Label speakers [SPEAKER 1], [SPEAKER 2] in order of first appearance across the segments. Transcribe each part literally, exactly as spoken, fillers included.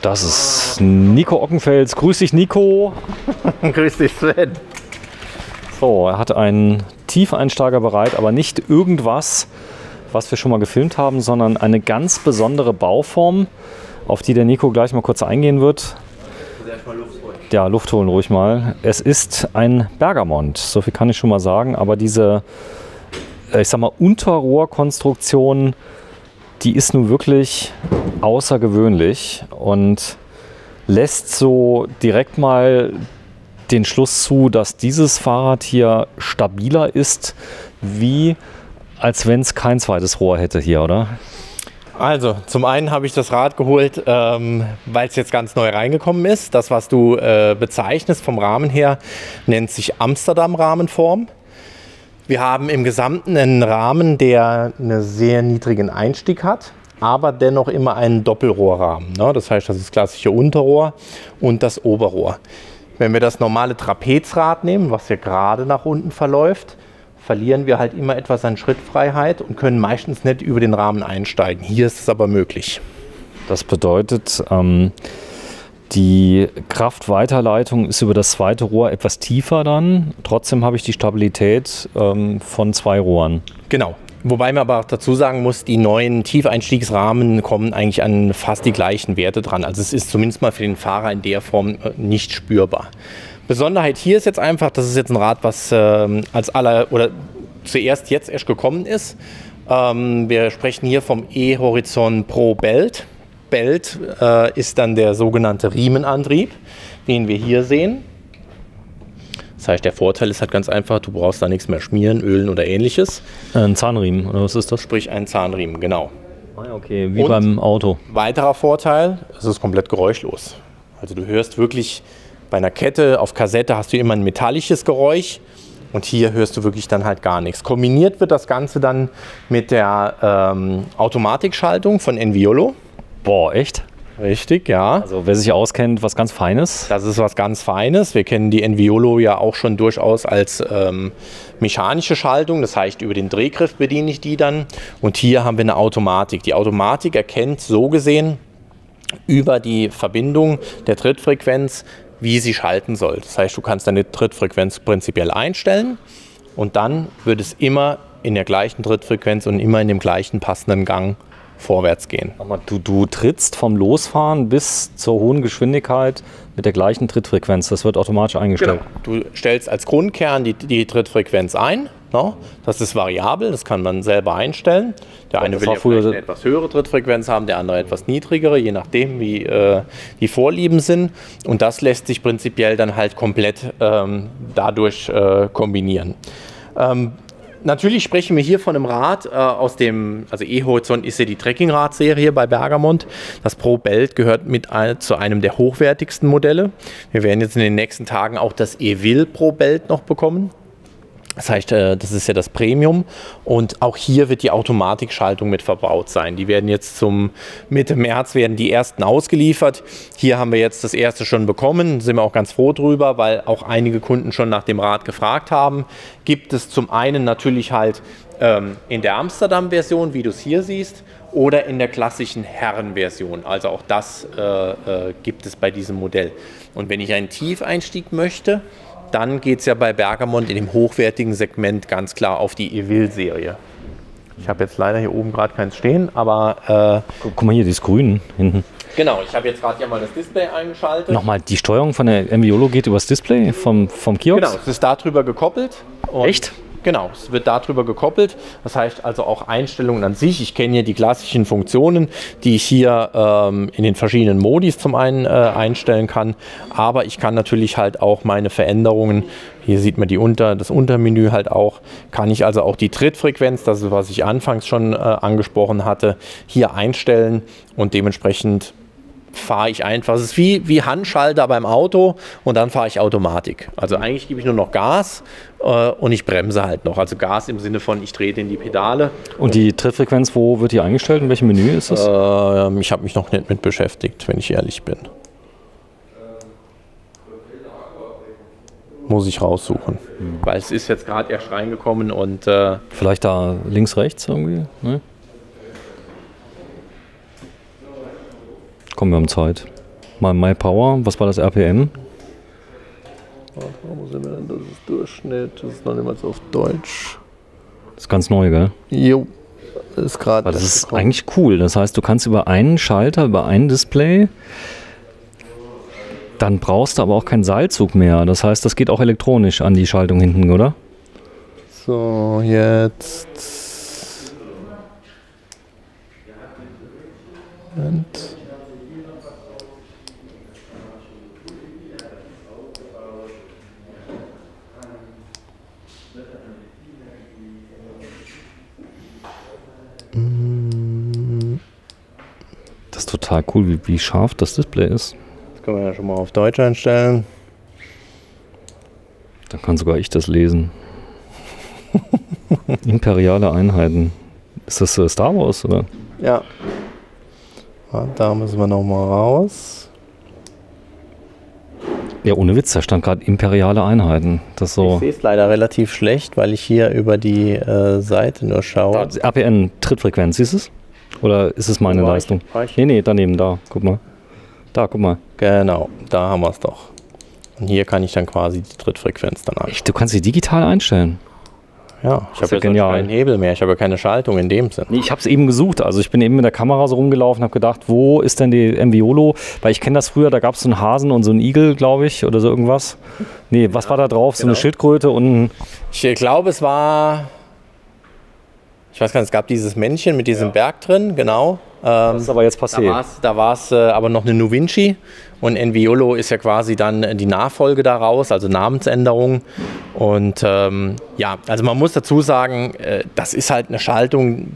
[SPEAKER 1] Das ist Nico Ockenfels. Grüß dich, Nico.
[SPEAKER 2] Grüß dich, Sven.
[SPEAKER 1] So, er hat einen Tiefeinsteiger bereit, aber nicht irgendwas, was wir schon mal gefilmt haben, sondern eine ganz besondere Bauform, auf die der Nico gleich mal kurz eingehen wird. Ja, Luft holen ruhig mal. Es ist ein Bergamont, so viel kann ich schon mal sagen, aber diese, ich sag mal, Unterrohrkonstruktion, die ist nun wirklich außergewöhnlich und lässt so direkt mal den Schluss zu, dass dieses Fahrrad hier stabiler ist, wie als wenn es kein zweites Rohr hätte hier, oder?
[SPEAKER 2] Also, zum einen habe ich das Rad geholt, ähm, weil es jetzt ganz neu reingekommen ist. Das, was du äh, bezeichnest vom Rahmen her, nennt sich Amsterdam-Rahmenform. Wir haben im Gesamten einen Rahmen, der einen sehr niedrigen Einstieg hat, aber dennoch immer einen Doppelrohrrahmen. Ne? Das heißt, das ist das klassische Unterrohr und das Oberrohr. Wenn wir das normale Trapezrad nehmen, was hier gerade nach unten verläuft, verlieren wir halt immer etwas an Schrittfreiheit und können meistens nicht über den Rahmen einsteigen. Hier ist es aber möglich.
[SPEAKER 1] Das bedeutet, ähm, die Kraftweiterleitung ist über das zweite Rohr etwas tiefer dann. Trotzdem habe ich die Stabilität ähm, von zwei Rohren.
[SPEAKER 2] Genau. Wobei man aber auch dazu sagen muss, die neuen Tiefeinstiegsrahmen kommen eigentlich an fast die gleichen Werte dran. Also es ist zumindest mal für den Fahrer in der Form nicht spürbar. Besonderheit hier ist jetzt einfach, das ist jetzt ein Rad, was äh, als aller oder zuerst jetzt erst gekommen ist. Ähm, wir sprechen hier vom E-Horizon Pro Belt. Belt äh, ist dann der sogenannte Riemenantrieb, den wir hier sehen. Das heißt, der Vorteil ist halt ganz einfach, du brauchst da nichts mehr schmieren, ölen oder ähnliches.
[SPEAKER 1] Ein Zahnriemen, oder was ist das?
[SPEAKER 2] Sprich ein Zahnriemen, genau.
[SPEAKER 1] Ah, okay, wie
[SPEAKER 2] Und
[SPEAKER 1] beim Auto.
[SPEAKER 2] Weiterer Vorteil, es ist komplett geräuschlos. Also du hörst wirklich, bei einer Kette auf Kassette hast du immer ein metallisches Geräusch und hier hörst du wirklich dann halt gar nichts. Kombiniert wird das Ganze dann mit der ähm, Automatikschaltung von Enviolo.
[SPEAKER 1] Boah, echt?
[SPEAKER 2] Richtig, ja.
[SPEAKER 1] Also wer sich auskennt, was ganz Feines.
[SPEAKER 2] Das ist was ganz Feines. Wir kennen die Enviolo ja auch schon durchaus als ähm, mechanische Schaltung. Das heißt, über den Drehgriff bediene ich die dann. Und hier haben wir eine Automatik. Die Automatik erkennt so gesehen über die Verbindung der Trittfrequenz, wie sie schalten soll. Das heißt, du kannst deine Trittfrequenz prinzipiell einstellen und dann wird es immer in der gleichen Trittfrequenz und immer in dem gleichen passenden Gang vorwärts gehen.
[SPEAKER 1] Du, du trittst vom Losfahren bis zur hohen Geschwindigkeit mit der gleichen Trittfrequenz. Das wird automatisch eingestellt.
[SPEAKER 2] Genau. Du stellst als Grundkern die, die Trittfrequenz ein. No? Das ist variabel, das kann man selber einstellen. Der eine will ja vielleicht eine etwas höhere Trittfrequenz haben, der andere etwas niedrigere, je nachdem, wie äh, die Vorlieben sind. Und das lässt sich prinzipiell dann halt komplett ähm, dadurch äh, kombinieren. Ähm, Natürlich sprechen wir hier von einem Rad äh, aus dem, also E-Horizon ist ja die Trekkingrad-Serie bei Bergamont. Das Pro Belt gehört mit ein, zu einem der hochwertigsten Modelle. Wir werden jetzt in den nächsten Tagen auch das E-Will Pro Belt noch bekommen. Das heißt, das ist ja das Premium und auch hier wird die Automatikschaltung mit verbaut sein. Die werden jetzt zum Mitte März werden die ersten ausgeliefert. Hier haben wir jetzt das erste schon bekommen, sind wir auch ganz froh drüber, weil auch einige Kunden schon nach dem Rad gefragt haben. Gibt es zum einen natürlich halt ähm, in der Amsterdam-Version, wie du es hier siehst, oder in der klassischen Herren-Version. Also auch das äh, äh, gibt es bei diesem Modell. Und wenn ich einen Tiefeinstieg möchte, dann geht es ja bei Bergamont in dem hochwertigen Segment ganz klar auf die E-Will-Serie. Ich habe jetzt leider hier oben gerade keins stehen, aber... Äh,
[SPEAKER 1] Guck mal hier, das Grün hinten.
[SPEAKER 2] Genau, ich habe jetzt gerade ja mal das Display eingeschaltet.
[SPEAKER 1] Nochmal, die Steuerung von der Enviolo geht übers Display vom, vom Kiosk?
[SPEAKER 2] Genau, es ist darüber gekoppelt.
[SPEAKER 1] Echt?
[SPEAKER 2] Genau, es wird darüber gekoppelt. Das heißt also auch Einstellungen an sich. Ich kenne hier die klassischen Funktionen, die ich hier ähm, in den verschiedenen Modis zum einen äh, einstellen kann. Aber ich kann natürlich halt auch meine Veränderungen, hier sieht man die Unter, das Untermenü halt auch, kann ich also auch die Trittfrequenz, das ist, was ich anfangs schon äh, angesprochen hatte, hier einstellen und dementsprechend fahre ich einfach. Es ist wie, wie Handschalter beim Auto und dann fahre ich Automatik. Also eigentlich gebe ich nur noch Gas äh, und ich bremse halt noch. Also Gas im Sinne von, ich trete in die Pedale.
[SPEAKER 1] Und die Trittfrequenz, wo wird die eingestellt? In welchem Menü ist das?
[SPEAKER 2] Äh, ich habe mich noch nicht mit beschäftigt, wenn ich ehrlich bin. Muss ich raussuchen. Hm. Weil es ist jetzt gerade erst reingekommen und... Äh,
[SPEAKER 1] Vielleicht da links, rechts irgendwie? Ne? Komm, wir haben Zeit. mal MyPower. Was war das R P M?
[SPEAKER 2] Wo sind wir denn? Das ist Durchschnitt. Das ist noch nicht mal so auf Deutsch.
[SPEAKER 1] Das ist ganz neu, gell?
[SPEAKER 2] Jo. Das ist gerade.
[SPEAKER 1] Das ist gekommen. Eigentlich cool. Das heißt, du kannst über einen Schalter, über ein Display, dann brauchst du aber auch keinen Seilzug mehr. Das heißt, das geht auch elektronisch an die Schaltung hinten, oder?
[SPEAKER 2] So, jetzt. Und
[SPEAKER 1] das ist total cool, wie, wie scharf das Display ist.
[SPEAKER 2] Das können wir ja schon mal auf Deutsch einstellen.
[SPEAKER 1] Dann kann sogar ich das lesen. Imperiale Einheiten. Ist das äh, Star Wars, oder?
[SPEAKER 2] Ja. Da müssen wir noch mal raus.
[SPEAKER 1] Ja, ohne Witz, da stand gerade Imperiale Einheiten. Das so.
[SPEAKER 2] Ich sehe es leider relativ schlecht, weil ich hier über die äh, Seite nur schaue.
[SPEAKER 1] Da, R P M, Trittfrequenz, siehst du es? Oder ist es meine
[SPEAKER 2] War
[SPEAKER 1] Leistung?
[SPEAKER 2] Ich, war ich?
[SPEAKER 1] Nee, nee, daneben, da, guck mal. Da, guck mal.
[SPEAKER 2] Genau, da haben wir es doch. Und hier kann ich dann quasi die Trittfrequenz dann an.
[SPEAKER 1] Echt, du kannst sie digital einstellen.
[SPEAKER 2] Ja, ich habe
[SPEAKER 1] ja
[SPEAKER 2] jetzt keinen Hebel mehr, ich habe ja keine Schaltung in dem Sinn.
[SPEAKER 1] Nee, ich habe es eben gesucht, also ich bin eben mit der Kamera so rumgelaufen und habe gedacht, wo ist denn die Enviolo? Weil ich kenne das früher, da gab es so einen Hasen und so einen Igel, glaube ich, oder so irgendwas. Nee, was ja, war da drauf? So genau. Eine Schildkröte und ein...
[SPEAKER 2] Ich glaube, es war... Ich weiß gar nicht, es gab dieses Männchen mit diesem ja. Berg drin, genau.
[SPEAKER 1] Das ist aber jetzt passiert.
[SPEAKER 2] Da war es äh, aber noch eine Nuvinci und Enviolo ist ja quasi dann die Nachfolge daraus, also Namensänderung. Und ähm, ja, also man muss dazu sagen, äh, das ist halt eine Schaltung.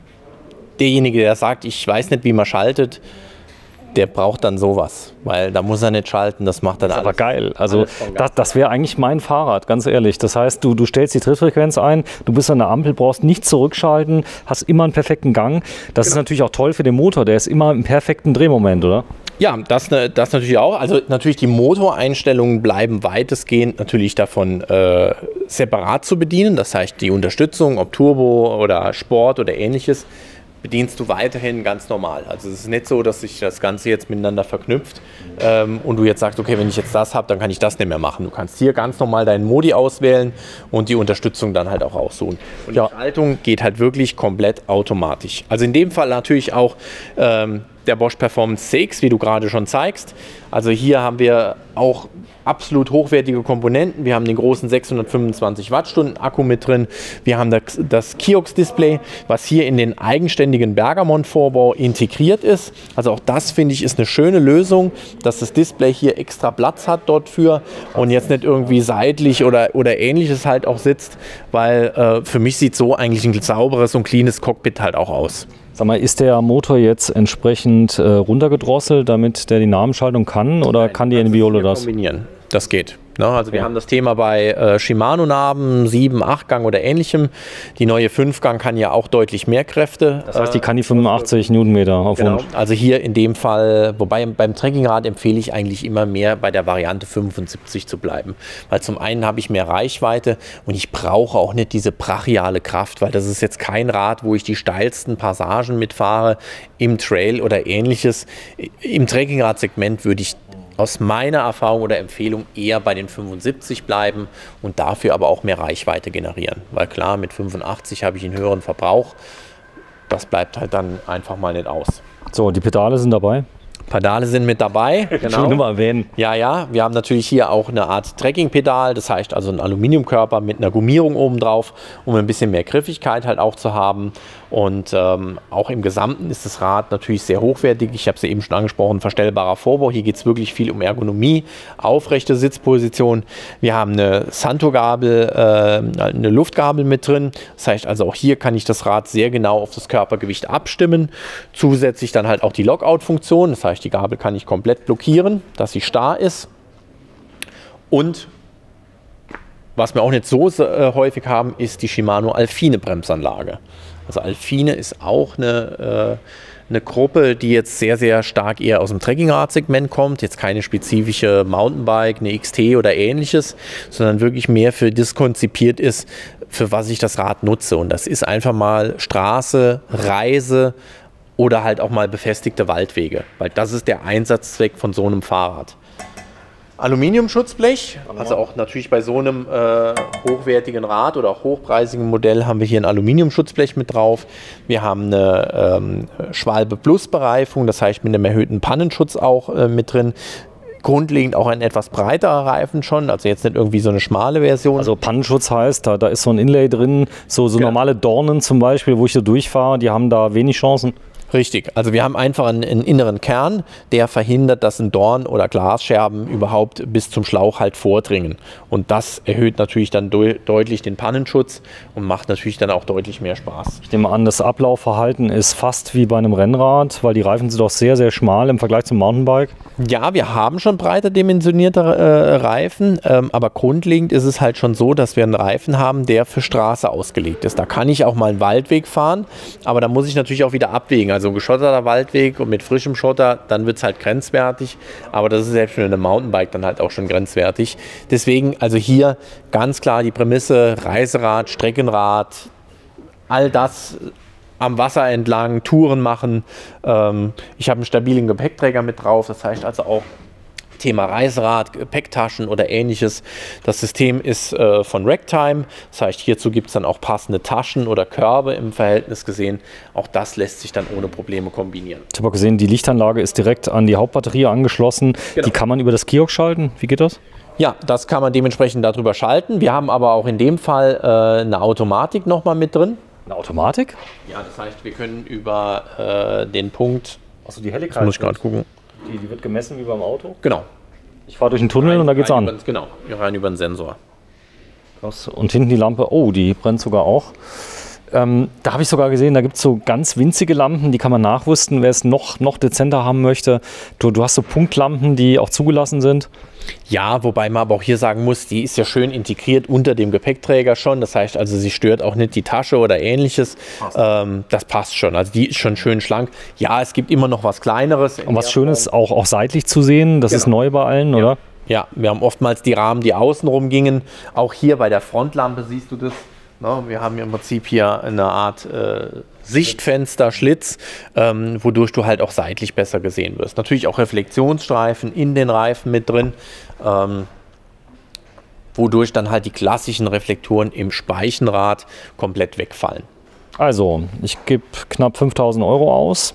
[SPEAKER 2] Derjenige, der sagt, ich weiß nicht, wie man schaltet, der braucht dann sowas, weil da muss er nicht schalten, das macht dann
[SPEAKER 1] das ist
[SPEAKER 2] alles.
[SPEAKER 1] Aber geil, also das, das wäre eigentlich mein Fahrrad, ganz ehrlich. Das heißt, du, du stellst die Trittfrequenz ein, du bist an der Ampel, brauchst nicht zurückschalten, hast immer einen perfekten Gang. Das genau. ist natürlich auch toll für den Motor, der ist immer im perfekten Drehmoment, oder?
[SPEAKER 2] Ja, das, das natürlich auch. Also natürlich die Motoreinstellungen bleiben weitestgehend natürlich davon äh, separat zu bedienen. Das heißt, die Unterstützung, ob Turbo oder Sport oder ähnliches, bedienst du weiterhin ganz normal. Also es ist nicht so, dass sich das Ganze jetzt miteinander verknüpft ähm, und du jetzt sagst, okay, wenn ich jetzt das habe, dann kann ich das nicht mehr machen. Du kannst hier ganz normal deinen Modi auswählen und die Unterstützung dann halt auch aussuchen. Und ja. Die Schaltung geht halt wirklich komplett automatisch. Also in dem Fall natürlich auch ähm, der Bosch Performance C X, wie du gerade schon zeigst. Also hier haben wir auch absolut hochwertige Komponenten. Wir haben den großen sechshundertfünfundzwanzig Wattstunden Akku mit drin. Wir haben das, das Kiox-Display, was hier in den eigenständigen Bergamont-Vorbau integriert ist. Also auch das, finde ich, ist eine schöne Lösung, dass das Display hier extra Platz hat dort für und jetzt nicht irgendwie seitlich oder, oder ähnliches halt auch sitzt, weil äh, für mich sieht so eigentlich ein sauberes und cleanes Cockpit halt auch aus.
[SPEAKER 1] Sag mal, ist der Motor jetzt entsprechend äh, runtergedrosselt, damit der die Namenschaltung kann, oder Nein, kann die Enviolo das?
[SPEAKER 2] Kombinieren. Das geht. Ne? Also wir ja. haben das Thema bei äh, Shimano-Narben, sieben, acht Gang oder ähnlichem. Die neue fünf Gang kann ja auch deutlich mehr Kräfte.
[SPEAKER 1] Das heißt, die kann die fünfundachtzig Newtonmeter auf
[SPEAKER 2] genau.
[SPEAKER 1] Wunsch.
[SPEAKER 2] Also hier in dem Fall, wobei beim Trekkingrad empfehle ich eigentlich immer mehr bei der Variante fünfundsiebzig zu bleiben. Weil zum einen habe ich mehr Reichweite und ich brauche auch nicht diese brachiale Kraft, weil das ist jetzt kein Rad, wo ich die steilsten Passagen mitfahre im Trail oder ähnliches. Im Trekkingrad-Segment würde ich aus meiner Erfahrung oder Empfehlung eher bei den fünfundsiebzig bleiben und dafür aber auch mehr Reichweite generieren. Weil klar, mit fünfundachtzig habe ich einen höheren Verbrauch. Das bleibt halt dann einfach mal nicht aus.
[SPEAKER 1] So, die Pedale sind dabei?
[SPEAKER 2] Pedale sind mit dabei.
[SPEAKER 1] Genau. Schon immer erwähnen.
[SPEAKER 2] Ja, ja. Wir haben natürlich hier auch eine Art Trekking-Pedal, das heißt also ein Aluminiumkörper mit einer Gummierung oben drauf, um ein bisschen mehr Griffigkeit halt auch zu haben. Und ähm, auch im Gesamten ist das Rad natürlich sehr hochwertig. Ich habe es ja eben schon angesprochen, verstellbarer Vorbau. Hier geht es wirklich viel um Ergonomie, aufrechte Sitzposition. Wir haben eine Santo-Gabel, äh, eine Luftgabel mit drin. Das heißt also auch hier kann ich das Rad sehr genau auf das Körpergewicht abstimmen. Zusätzlich dann halt auch die Lockout-Funktion. Das heißt, die Gabel kann ich komplett blockieren, dass sie starr ist. Und was wir auch nicht so äh, häufig haben, ist die Shimano Alfine Bremsanlage. Also Alfine ist auch eine, äh, eine Gruppe, die jetzt sehr, sehr stark eher aus dem Trekkingrad-Segment kommt. Jetzt keine spezifische Mountainbike, eine X T oder ähnliches, sondern wirklich mehr für das konzipiert ist, für was ich das Rad nutze. Und das ist einfach mal Straße, Reise oder halt auch mal befestigte Waldwege, weil das ist der Einsatzzweck von so einem Fahrrad. Aluminiumschutzblech, also auch natürlich bei so einem äh, hochwertigen Rad oder auch hochpreisigen Modell haben wir hier ein Aluminiumschutzblech mit drauf. Wir haben eine ähm, Schwalbe Plus Bereifung, das heißt mit einem erhöhten Pannenschutz auch äh, mit drin. Grundlegend auch ein etwas breiterer Reifen schon, also jetzt nicht irgendwie so eine schmale Version.
[SPEAKER 1] Also Pannenschutz heißt, da, da ist so ein Inlay drin, so, so genau. Normale Dornen zum Beispiel, wo ich da durchfahre, die haben da wenig Chancen.
[SPEAKER 2] Richtig, also wir haben einfach einen, einen inneren Kern, der verhindert, dass ein Dorn oder Glasscherben überhaupt bis zum Schlauch halt vordringen. Und das erhöht natürlich dann de deutlich den Pannenschutz und macht natürlich dann auch deutlich mehr Spaß.
[SPEAKER 1] Ich nehme an, das Ablaufverhalten ist fast wie bei einem Rennrad, weil die Reifen sind doch sehr, sehr schmal im Vergleich zum Mountainbike.
[SPEAKER 2] Ja, wir haben schon breiter dimensionierte äh, Reifen, ähm, aber grundlegend ist es halt schon so, dass wir einen Reifen haben, der für Straße ausgelegt ist. Da kann ich auch mal einen Waldweg fahren, aber da muss ich natürlich auch wieder abwägen. Also ein geschotterter Waldweg und mit frischem Schotter, dann wird es halt grenzwertig, aber das ist selbst für eine Mountainbike dann halt auch schon grenzwertig. Deswegen also hier ganz klar die Prämisse, Reiserad, Streckenrad, all das am Wasser entlang, Touren machen. Ähm, ich habe einen stabilen Gepäckträger mit drauf, das heißt also auch Thema Reiserad, Gepäcktaschen oder ähnliches. Das System ist äh, von Ragtime, das heißt hierzu gibt es dann auch passende Taschen oder Körbe im Verhältnis gesehen. Auch das lässt sich dann ohne Probleme kombinieren.
[SPEAKER 1] Ich habe auch gesehen, die Lichtanlage ist direkt an die Hauptbatterie angeschlossen. Genau. Die kann man über das Kiosk schalten. Wie geht das?
[SPEAKER 2] Ja, das kann man dementsprechend darüber schalten. Wir haben aber auch in dem Fall äh, eine Automatik nochmal mit drin.
[SPEAKER 1] Eine Automatik?
[SPEAKER 2] Ja, das heißt, wir können über äh, den Punkt...
[SPEAKER 1] Achso, die Helligkeit.
[SPEAKER 2] Muss ich gerade gucken.
[SPEAKER 1] Die, die wird gemessen wie beim Auto?
[SPEAKER 2] Genau.
[SPEAKER 1] Ich fahre durch einen Tunnel rein, und da geht's an.
[SPEAKER 2] Über, genau, rein über den Sensor.
[SPEAKER 1] Krass. Und hinten die Lampe, oh, die brennt sogar auch. Ähm, da habe ich sogar gesehen, da gibt es so ganz winzige Lampen, die kann man nachrüsten, wer es noch, noch dezenter haben möchte. Du, du hast so Punktlampen, die auch zugelassen sind.
[SPEAKER 2] Ja, wobei man aber auch hier sagen muss, die ist ja schön integriert unter dem Gepäckträger schon. Das heißt also, sie stört auch nicht die Tasche oder ähnliches. Ähm, das passt schon. Also die ist schon schön schlank. Ja, es gibt immer noch was Kleineres.
[SPEAKER 1] Und was Schönes auch, auch seitlich zu sehen, das genau. ist neu bei allen,
[SPEAKER 2] ja.
[SPEAKER 1] oder?
[SPEAKER 2] Ja, wir haben oftmals die Rahmen, die außenrum gingen. Auch hier bei der Frontlampe siehst du das. No, wir haben im Prinzip hier eine Art äh, Sichtfenster, Schlitz, ähm, wodurch du halt auch seitlich besser gesehen wirst. Natürlich auch Reflexionsstreifen in den Reifen mit drin, ähm, wodurch dann halt die klassischen Reflektoren im Speichenrad komplett wegfallen.
[SPEAKER 1] Also, ich gebe knapp fünftausend Euro aus.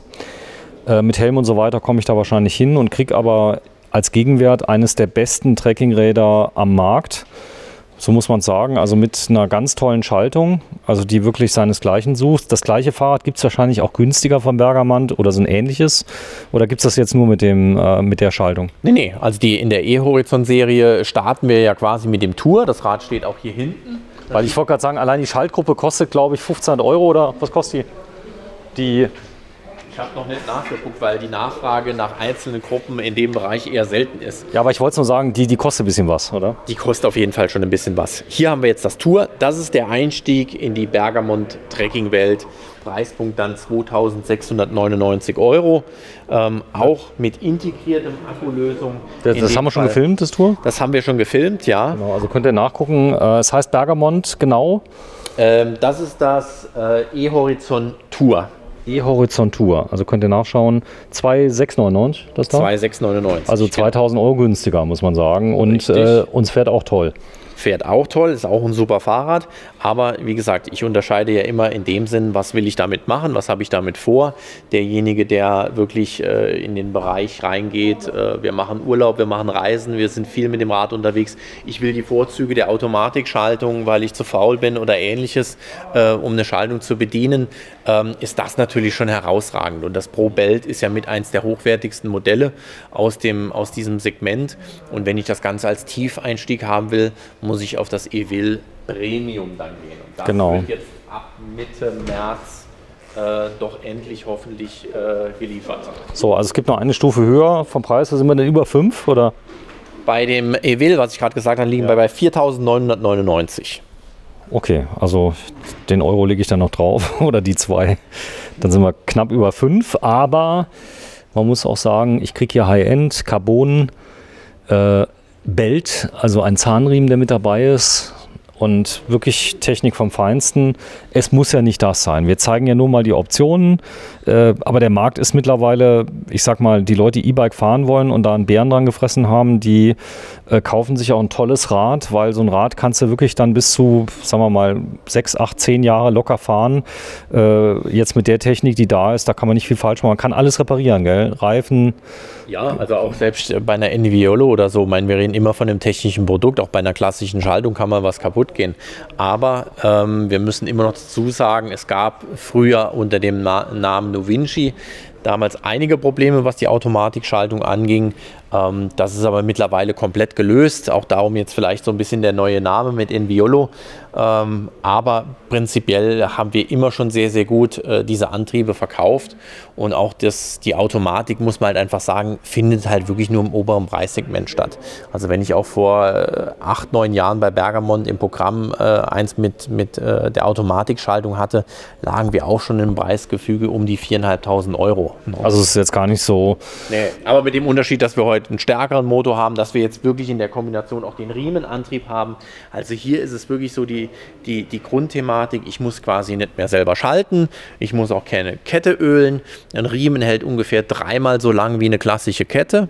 [SPEAKER 1] Äh, mit Helm und so weiter komme ich da wahrscheinlich hin und kriege aber als Gegenwert eines der besten Trekkingräder am Markt. So muss man es sagen, also mit einer ganz tollen Schaltung, also die wirklich seinesgleichen sucht. Das gleiche Fahrrad gibt es wahrscheinlich auch günstiger von Bergamont oder so ein ähnliches. Oder gibt es das jetzt nur mit, dem, äh, mit der Schaltung?
[SPEAKER 2] Nee, nee, also die, in der E-Horizon-Serie starten wir ja quasi mit dem Tour. Das Rad steht auch hier hinten.
[SPEAKER 1] Weil ich wollte gerade sagen, allein die Schaltgruppe kostet, glaube ich, fünfzehnhundert Euro oder was kostet die? die
[SPEAKER 2] Ich habe noch nicht nachgeguckt, weil die Nachfrage nach einzelnen Gruppen in dem Bereich eher selten ist.
[SPEAKER 1] Ja, aber ich wollte nur sagen, die, die kostet ein bisschen was, oder?
[SPEAKER 2] Die kostet auf jeden Fall schon ein bisschen was. Hier haben wir jetzt das Tour. Das ist der Einstieg in die Bergamont-Trekking-Welt. Preispunkt dann zweitausendsechshundertneunundneunzig Euro. Ähm, auch mit integriertem Akkulösung.
[SPEAKER 1] Das, das haben wir schon Fall. gefilmt, das Tour?
[SPEAKER 2] Das haben wir schon gefilmt, ja.
[SPEAKER 1] Genau, also könnt ihr nachgucken. Äh, es heißt Bergamont, genau.
[SPEAKER 2] Ähm, das ist das äh, E-Horizon Tour.
[SPEAKER 1] E-Horizon Tour, also könnt ihr nachschauen, zweitausendsechshundertneunundneunzig das da?
[SPEAKER 2] zweitausendsechshundertneunundneunzig.
[SPEAKER 1] Also zweitausend Euro günstiger, muss man sagen. Und äh, uns fährt auch toll.
[SPEAKER 2] Fährt auch toll, ist auch ein super Fahrrad, aber wie gesagt, ich unterscheide ja immer in dem Sinn, was will ich damit machen, was habe ich damit vor. Derjenige, der wirklich äh, in den Bereich reingeht, äh, wir machen Urlaub, wir machen Reisen, wir sind viel mit dem Rad unterwegs. Ich will die Vorzüge der Automatikschaltung, weil ich zu faul bin oder ähnliches, äh, um eine Schaltung zu bedienen, ähm, ist das natürlich schon herausragend. Und das Pro Belt ist ja mit eins der hochwertigsten Modelle aus, dem, aus diesem Segment. Und wenn ich das Ganze als Tiefeinstieg haben will, muss ich auf das E-Will Premium dann gehen. Und das
[SPEAKER 1] genau.
[SPEAKER 2] wird jetzt ab Mitte März äh, doch endlich hoffentlich äh, geliefert.
[SPEAKER 1] So, also es gibt noch eine Stufe höher vom Preis. Da sind wir denn über fünf, oder?
[SPEAKER 2] Bei dem E-Will, was ich gerade gesagt habe, liegen
[SPEAKER 1] ja.
[SPEAKER 2] wir bei viertausendneunhundertneunundneunzig.
[SPEAKER 1] Okay, also den Euro lege ich dann noch drauf oder die zwei. Dann sind wir knapp über fünf, aber man muss auch sagen, ich kriege hier High-End, Carbon, äh, Belt, also ein Zahnriemen, der mit dabei ist und wirklich Technik vom Feinsten. Es muss ja nicht das sein. Wir zeigen ja nur mal die Optionen, äh, aber der Markt ist mittlerweile, ich sag mal, die Leute, die E-Bike fahren wollen und da einen Bären dran gefressen haben, die äh, kaufen sich auch ein tolles Rad, weil so ein Rad kannst du wirklich dann bis zu, sagen wir mal, sechs, acht, zehn Jahre locker fahren. Äh, jetzt mit der Technik, die da ist, da kann man nicht viel falsch machen. Man kann alles reparieren, gell? Reifen.
[SPEAKER 2] Ja, also auch selbst bei einer Enviolo oder so, ich meine, wir reden immer von einem technischen Produkt, auch bei einer klassischen Schaltung kann mal was kaputt gehen. Aber ähm, wir müssen immer noch dazu sagen, es gab früher unter dem Na- Namen Novinci damals einige Probleme, was die Automatikschaltung anging. Ähm, das ist aber mittlerweile komplett gelöst. Auch darum jetzt vielleicht so ein bisschen der neue Name mit Enviolo. Ähm, aber prinzipiell haben wir immer schon sehr, sehr gut äh, diese Antriebe verkauft. Und auch das, die Automatik, muss man halt einfach sagen, findet halt wirklich nur im oberen Preissegment statt. Also wenn ich auch vor äh, acht, neun Jahren bei Bergamont im Programm äh, eins mit, mit äh, der Automatikschaltung hatte, lagen wir auch schon im Preisgefüge um die viertausendfünfhundert Euro.
[SPEAKER 1] Also es ist jetzt gar nicht so...
[SPEAKER 2] Nee, aber mit dem Unterschied, dass wir heute einen stärkeren Motor haben, dass wir jetzt wirklich in der Kombination auch den Riemenantrieb haben. Also hier ist es wirklich so die, die, die Grundthematik, ich muss quasi nicht mehr selber schalten, ich muss auch keine Kette ölen. Ein Riemen hält ungefähr dreimal so lang wie eine klassische Kette.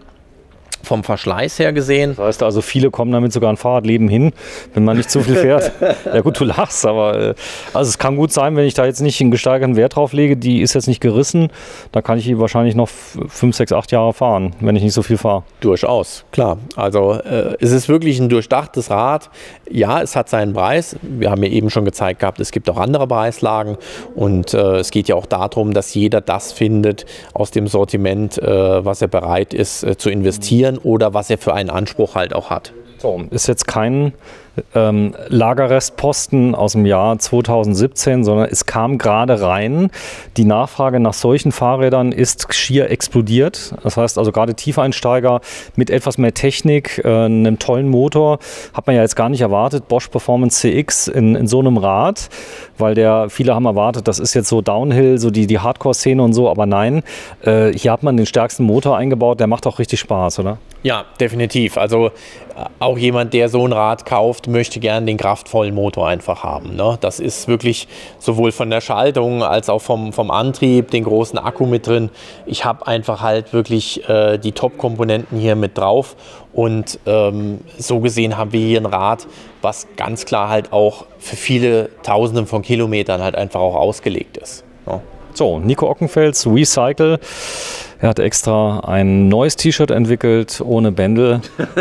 [SPEAKER 2] Vom Verschleiß her gesehen.
[SPEAKER 1] Das heißt also, viele kommen damit sogar ein Fahrradleben hin, wenn man nicht zu viel fährt. Ja gut, du lachst, aber äh, also es kann gut sein, wenn ich da jetzt nicht einen gesteigerten Wert drauf lege, die ist jetzt nicht gerissen, da kann ich die wahrscheinlich noch fünf, sechs, acht Jahre fahren, wenn ich nicht so viel fahre.
[SPEAKER 2] Durchaus, klar. Also äh, es ist wirklich ein durchdachtes Rad. Ja, es hat seinen Preis. Wir haben ja eben schon gezeigt gehabt, es gibt auch andere Preislagen und äh, es geht ja auch darum, dass jeder das findet aus dem Sortiment, äh, was er bereit ist äh, zu investieren oder was er für einen Anspruch halt auch hat.
[SPEAKER 1] So, ist jetzt kein ähm, Lagerrestposten aus dem Jahr zweitausendsiebzehn, sondern es kam gerade rein. Die Nachfrage nach solchen Fahrrädern ist schier explodiert. Das heißt also gerade Tiefeinsteiger mit etwas mehr Technik, äh, einem tollen Motor, hat man ja jetzt gar nicht erwartet. Bosch Performance C X in, in so einem Rad, weil der, viele haben erwartet, das ist jetzt so Downhill, so die, die Hardcore-Szene und so, aber nein, äh, hier hat man den stärksten Motor eingebaut, der macht auch richtig Spaß, oder?
[SPEAKER 2] Ja, definitiv. Also auch jemand, der so ein Rad kauft, möchte gerne den kraftvollen Motor einfach haben. Ne? Das ist wirklich sowohl von der Schaltung als auch vom, vom Antrieb, den großen Akku mit drin. Ich habe einfach halt wirklich äh, die Top-Komponenten hier mit drauf. Und ähm, so gesehen haben wir hier ein Rad, was ganz klar halt auch für viele Tausende von Kilometern halt einfach auch ausgelegt ist. Ne?
[SPEAKER 1] So, Nico Ockenfels, Recycle. Er hat extra ein neues T-Shirt entwickelt, ohne Bändel.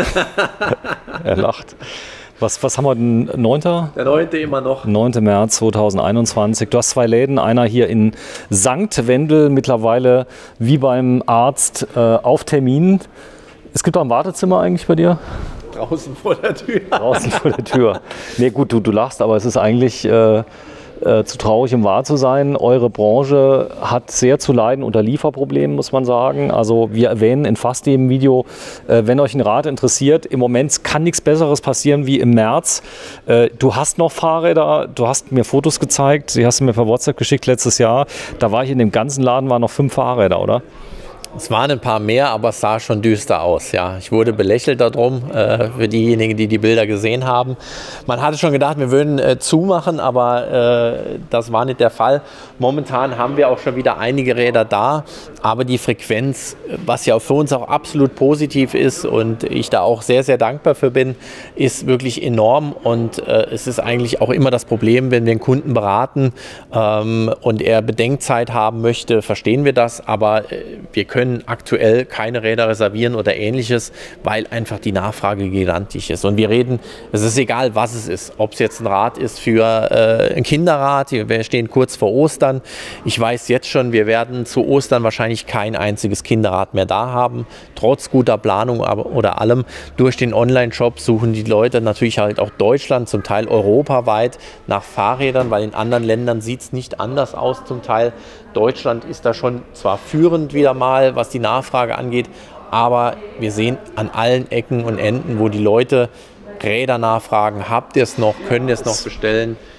[SPEAKER 1] Er lacht. Was, was haben wir denn? neunter
[SPEAKER 2] Der neunte immer noch.
[SPEAKER 1] neunter März zweitausendeinundzwanzig. Du hast zwei Läden, einer hier in Sankt Wendel, mittlerweile wie beim Arzt äh, auf Termin. Es gibt auch ein Wartezimmer eigentlich bei dir?
[SPEAKER 2] Draußen vor der Tür.
[SPEAKER 1] Draußen vor der Tür. Nee, gut, du, du lachst, aber es ist eigentlich... Äh, Äh, zu traurig, um wahr zu sein. Eure Branche hat sehr zu leiden unter Lieferproblemen, muss man sagen. Also wir erwähnen in fast jedem Video, äh, wenn euch ein Rad interessiert, im Moment kann nichts Besseres passieren wie im März. Äh, du hast noch Fahrräder, du hast mir Fotos gezeigt, die hast du mir per WhatsApp geschickt letztes Jahr. Da war ich in dem ganzen Laden, waren noch fünf Fahrräder, oder?
[SPEAKER 2] Es waren ein paar mehr, aber es sah schon düster aus. Ja, ich wurde belächelt darum, äh, für diejenigen, die die Bilder gesehen haben. Man hatte schon gedacht, wir würden äh, zumachen, aber äh, das war nicht der Fall. Momentan haben wir auch schon wieder einige Räder da, aber die Frequenz, was ja für uns auch absolut positiv ist und ich da auch sehr, sehr dankbar für bin, ist wirklich enorm. Und äh, es ist eigentlich auch immer das Problem, wenn wir einen Kunden beraten ähm, und er Bedenkzeit haben möchte, verstehen wir das, aber äh, wir können können aktuell keine Räder reservieren oder ähnliches, weil einfach die Nachfrage gigantisch ist. Und wir reden, es ist egal, was es ist, ob es jetzt ein Rad ist für äh, ein Kinderrad, wir stehen kurz vor Ostern. Ich weiß jetzt schon, wir werden zu Ostern wahrscheinlich kein einziges Kinderrad mehr da haben, trotz guter Planung aber, oder allem. Durch den Online-Shop suchen die Leute natürlich halt auch Deutschland, zum Teil europaweit nach Fahrrädern, weil in anderen Ländern sieht es nicht anders aus zum Teil. Deutschland ist da schon zwar führend wieder mal, was die Nachfrage angeht, aber wir sehen an allen Ecken und Enden, wo die Leute Räder nachfragen, habt ihr es noch, könnt ihr es noch bestellen.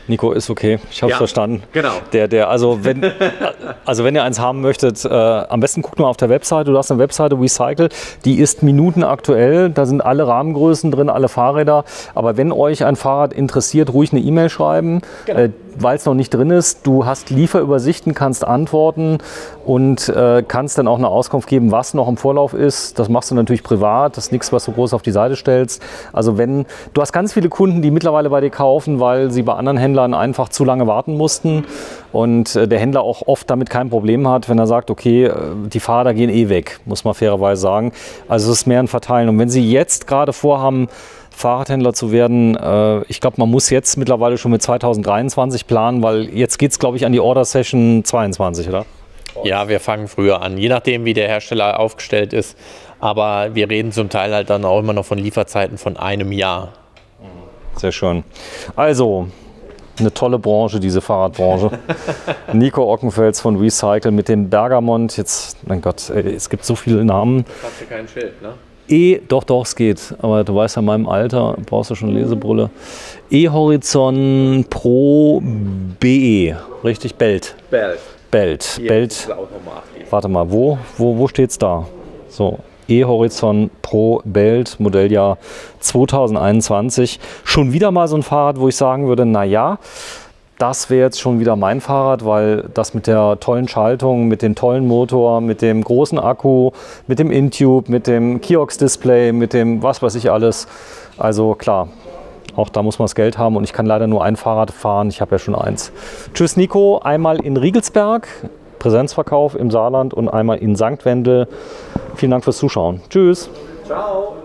[SPEAKER 1] Nico, ist okay. Ich habe es
[SPEAKER 2] Ja,
[SPEAKER 1] verstanden.
[SPEAKER 2] genau.
[SPEAKER 1] Der, der, also, wenn, also wenn ihr eins haben möchtet, äh, am besten guckt mal auf der Webseite. Du hast eine Webseite, Wecycle, die ist minutenaktuell. Da sind alle Rahmengrößen drin, alle Fahrräder. Aber wenn euch ein Fahrrad interessiert, ruhig eine E-Mail schreiben, genau. äh, weil es noch nicht drin ist. Du hast Lieferübersichten, kannst antworten und äh, kannst dann auch eine Auskunft geben, was noch im Vorlauf ist. Das machst du natürlich privat. Das ist nichts, was du groß auf die Seite stellst. Also wenn, du hast ganz viele Kunden, die mittlerweile bei dir kaufen, weil sie bei anderen Händlern einfach zu lange warten mussten und äh, der Händler auch oft damit kein Problem hat, wenn er sagt, okay, äh, die Fahrräder gehen eh weg, muss man fairerweise sagen. Also es ist mehr ein Verteilen. Und wenn Sie jetzt gerade vorhaben, Fahrradhändler zu werden, äh, ich glaube, man muss jetzt mittlerweile schon mit zweitausenddreiundzwanzig planen, weil jetzt geht es, glaube ich, an die Order Session zweiundzwanzig, oder?
[SPEAKER 2] Ja, wir fangen früher an, je nachdem, wie der Hersteller aufgestellt ist. Aber wir reden zum Teil halt dann auch immer noch von Lieferzeiten von einem Jahr.
[SPEAKER 1] Sehr schön. Also, eine tolle Branche, diese Fahrradbranche. Nico Ockenfels von Wecycle mit dem Bergamont. Jetzt, mein Gott, es gibt so viele Namen.
[SPEAKER 2] Da hast du kein Schild, ne?
[SPEAKER 1] E, doch, doch, es geht. Aber du weißt ja, in meinem Alter brauchst du schon Lesebrille. E-Horizon Pro B E. Richtig, Belt.
[SPEAKER 2] Belt.
[SPEAKER 1] Belt. Belt. Warte mal, wo, wo, wo steht es da? So, E-Horizon Pro Belt, Modelljahr zweitausendeinundzwanzig. Schon wieder mal so ein Fahrrad, wo ich sagen würde, naja, das wäre jetzt schon wieder mein Fahrrad, weil das mit der tollen Schaltung, mit dem tollen Motor, mit dem großen Akku, mit dem Intube, mit dem Kiox-Display, mit dem was weiß ich alles. Also klar, auch da muss man das Geld haben und ich kann leider nur ein Fahrrad fahren. Ich habe ja schon eins. Tschüss Nico, einmal in Riegelsberg, Präsenzverkauf im Saarland und einmal in Sankt Wendel. Vielen Dank fürs Zuschauen. Tschüss.
[SPEAKER 2] Ciao.